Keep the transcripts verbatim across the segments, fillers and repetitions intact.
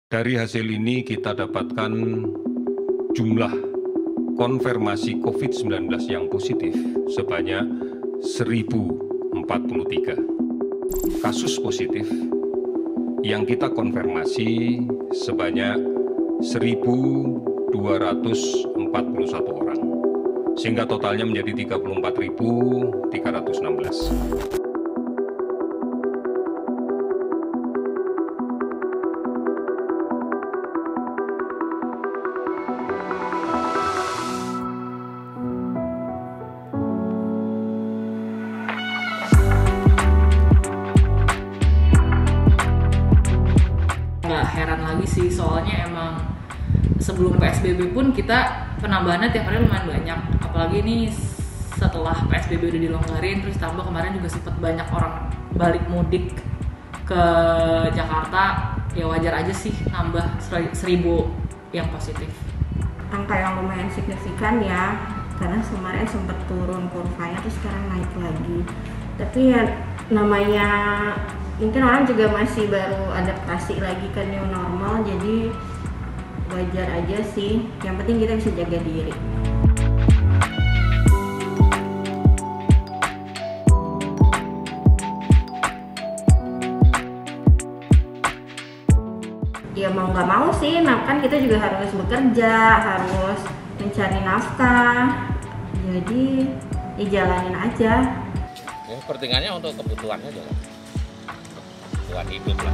Dari hasil ini kita dapatkan jumlah konfirmasi COVID sembilan belas yang positif sebanyak seribu empat puluh tiga. Kasus positif yang kita konfirmasi sebanyak seribu dua ratus empat puluh satu orang, sehingga totalnya menjadi tiga puluh empat ribu tiga ratus enam belas. Nggak heran lagi sih, soalnya emang sebelum P S B B pun kita penambahannya tiap hari lumayan banyak, apalagi ini setelah P S B B udah dilonggarin, terus tambah kemarin juga sempat banyak orang balik mudik ke Jakarta, ya wajar aja sih nambah seribu yang positif. Angka yang lumayan signifikan ya, karena kemarin sempat turun kurvanya, terus sekarang naik lagi. Tapi ya namanya mungkin orang juga masih baru adaptasi lagi ke new normal, jadi wajar aja sih. Yang penting kita bisa jaga diri. Ya mau nggak mau sih, nah kan kita juga harus bekerja, harus mencari nafkah. Jadi ya jalanin aja. Ya, pentingannya untuk kebutuhannya aja, kebutuhan hidup lah.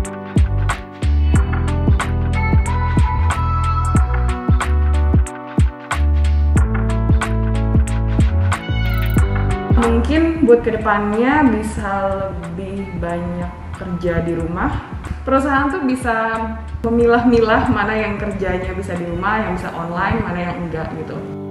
Mungkin buat kedepannya bisa lebih banyak kerja di rumah. Perusahaan tuh bisa memilah-milah mana yang kerjanya bisa di rumah, yang bisa online, mana yang enggak gitu.